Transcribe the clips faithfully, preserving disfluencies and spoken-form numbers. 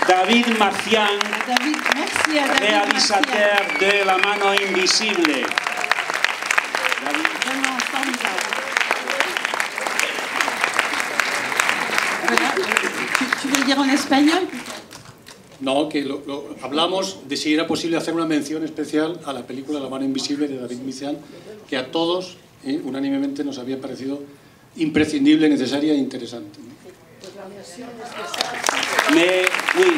David Macián, David, merci à David réalisateur Macián. de La mano invisible. Vraiment formidable. Voilà. Tu, tu veux le dire en espagnol? No, que lo, lo, hablamos de si era posible hacer una mención especial a la película La mano invisible de David Macián, que a todos, eh, unánimemente, nos había parecido imprescindible, necesaria e interesante. Mais oui,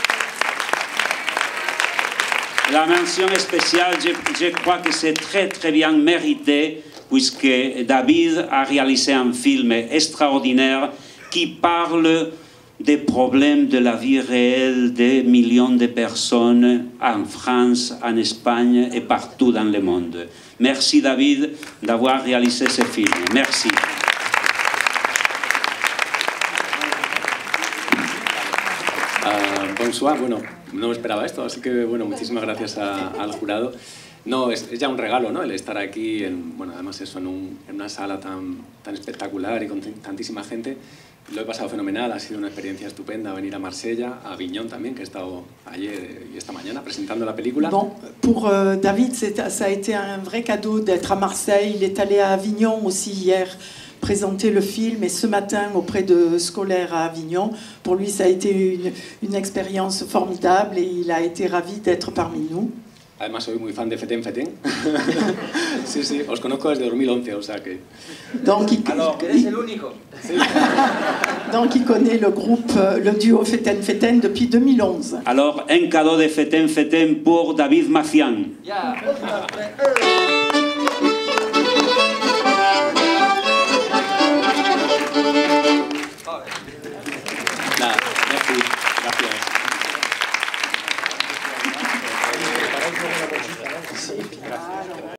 la mention spéciale, je, je crois que c'est très très bien mérité, puisque David a réalisé un film extraordinaire qui parle des problèmes de la vie réelle des millions de personnes en France, en Espagne et partout dans le monde. Merci David d'avoir réalisé ce film. Merci. Uh, bonsoir, bueno, no me esperaba esto, así que bueno, muchísimas gracias a, al jurado. No, es, es ya un regalo, ¿no? El estar aquí, en, bueno, además eso, en, un, en una sala tan, tan espectacular y con tantísima gente. Lo he pasado fenomenal, ha sido una experiencia estupenda venir a Marsella, a Avignon también, que he estado ayer y esta mañana presentando la película. Bon, pour euh, David, ça a été un vrai cadeau d'être à Marseille. Il est allé à Avignon aussi hier présenter le film et ce matin auprès de scolaires à Avignon. Pour lui, ça a été une, une expérience formidable et il a été ravi d'être parmi nous. Además, soy muy fan de Feten Feten. Sí, sí, os conozco desde dos mil once, o sea que... Donc, il, Alors, il, c'est l'unico. donc, il connaît le groupe, le duo Feten Feten depuis deux mille onze. Alors, un cadeau de Feten Feten pour David Macián. Ya. Nada, merci, gracias. Sí, gracias.